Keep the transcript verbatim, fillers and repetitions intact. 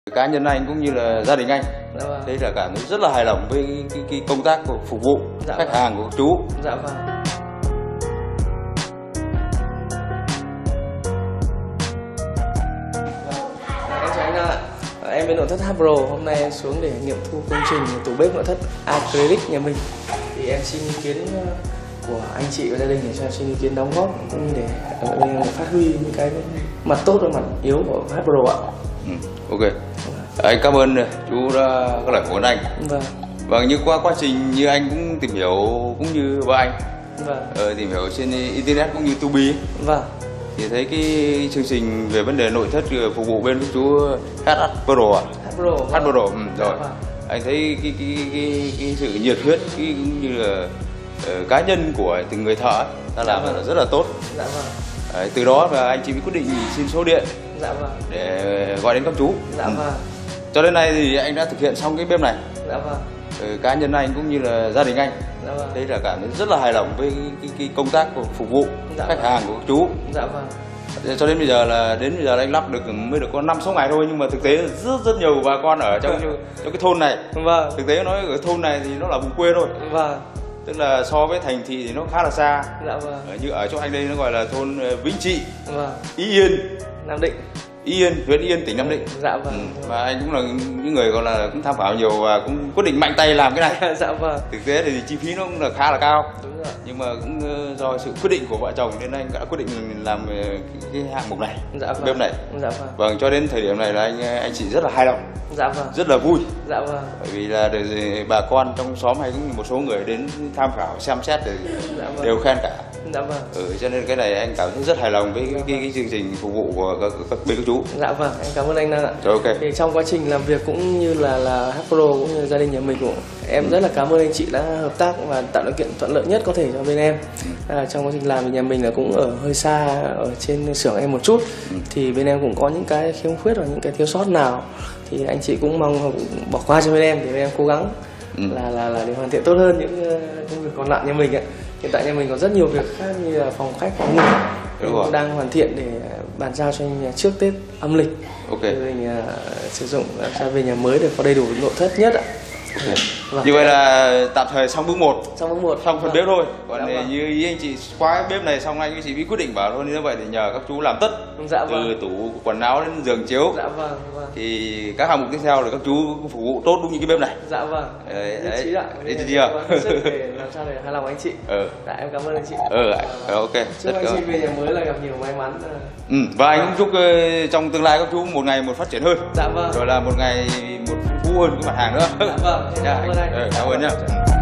Cá nhân anh cũng như là gia đình anh, dạ vâng. Đấy là cảm thấy rất là hài lòng với cái, cái, cái công tác của phục vụ dạ khách vâng. hàng của chú. Dạ vâng. Em chào anh ạ. Em bên nội thất hát pro hôm nay xuống để nghiệm thu công trình tủ bếp nội thất acrylic nhà mình. Thì em xin ý kiến của anh chị và gia đình để cho xin ý kiến đóng góp cũng như để ở đây phát huy những cái mặt tốt và mặt yếu của hát pro ạ. Ừ, ok. Anh cảm ơn chú đã có lời của anh. Vâng. Vâng, như qua quá trình như anh cũng tìm hiểu cũng như vợ anh. Vâng. Ờ, tìm hiểu trên internet cũng như YouTube. Vâng. Thì thấy cái chương trình về vấn đề nội thất phục vụ bên chú hát hát pro à? hát pro. hát pro ừ, rồi. Vâng. Anh thấy cái cái cái, cái sự nhiệt huyết cái cũng như là uh, cá nhân của từng người thợ ấy, ta làm vâng. là rất là tốt. Dạ vâng. Đấy, từ đó mà anh chị mới quyết định xin số điện. Dạ vâng. Để gọi đến các chú. Dạ ừ. vâng. Cho đến nay thì anh đã thực hiện xong cái bếp này. Dạ vâng. Ừ, cá nhân anh cũng như là gia đình anh, dạ vâng. Đấy là cảm thấy rất là hài lòng với cái, cái, cái công tác của phục vụ dạ khách vâng. hàng của chú. Dạ vâng. Cho đến bây giờ là đến bây giờ anh lắp được mới được có năm sáu ngày thôi, nhưng mà thực tế rất rất nhiều bà con ở trong trong cái thôn này. Vâng. Thực tế nói ở thôn này thì nó là vùng quê thôi. Vâng. Tức là so với thành thị thì nó khá là xa. Dạ vâng. Như ở chỗ anh đây nó gọi là thôn Vĩnh Trị, Vâng. Ý Yên, Nam Định. Ý Yên, huyện Ý Yên, tỉnh Nam Định. Dạ vâng. Ừ. Và anh cũng là những người gọi là cũng tham khảo nhiều và cũng quyết định mạnh tay làm cái này. Dạ vâng. Thực tế thì chi phí nó cũng là khá là cao. Đúng rồi. Nhưng mà cũng do sự quyết định của vợ chồng nên anh đã quyết định làm cái, cái hạng mục này, dạ vâng. bếp này. Dạ vâng. Vâng, cho đến thời điểm này là anh anh chị rất là hài lòng. Dạ vâng. Rất là vui. Dạ vâng. Bởi vì là để, để bà con trong xóm hay cũng một số người đến tham khảo xem xét thì dạ vâng. đều khen cả. Dạ vâng. Ừ, cho nên cái này anh cảm thấy rất hài lòng với cái, cái, cái chương trình phục vụ của các, các bên các chú. Dạ vâng, anh cảm ơn anh Năng ạ. Rồi, ok. Thì trong quá trình làm việc cũng như là là hát pro cũng như gia đình nhà mình cũng em rất là cảm ơn anh chị đã hợp tác và tạo điều kiện thuận lợi nhất có thể cho bên em. À, trong quá trình làm thì nhà mình là cũng ở hơi xa ở trên xưởng em một chút, ừ. thì bên em cũng có những cái khiếm khuyết và những cái thiếu sót nào thì anh chị cũng mong bỏ qua cho bên em để bên em cố gắng ừ. là là là để hoàn thiện tốt hơn những công việc còn lại nhà mình ạ. Hiện tại nhà mình có rất nhiều việc khác như là phòng khách, phòng ngủ, mình cũng đang hoàn thiện để bàn giao cho anh trước Tết âm lịch. Ok. Để mình uh, sử dụng làm sao về nhà mới để có đầy đủ nội thất nhất ạ. Okay. Vâng. Như vậy là tạm thời xong bước một, xong bước một, xong phần vâng. bếp thôi. Còn dạ, vâng. như ý anh chị khóa cái bếp này xong anh với chị mới quyết định bảo thôi, như vậy thì nhờ các chú làm tất. Dạ, từ vâng. tủ quần áo đến giường chiếu. Dạ vâng, vâng. Thì các hạng mục tiếp theo là các chú phục vụ tốt đúng như cái bếp này. Dạ vâng. Đấy, đấy. Đấy, đấy chưa? để làm sao để hài lòng anh chị. Ừ. Dạ, em cảm ơn anh chị. Ừ, ừ ok. Chúc anh chị về nhà mới là gặp nhiều may mắn. Ừ, và anh cũng chúc uh, trong tương lai các chú một ngày một phát triển hơn. Dạ vâng. Rồi là một ngày một phú hơn cái mặt hàng nữa. Dạ vâng. Dạ, cảm ơn anh. Ừ, cảm ơn nhá.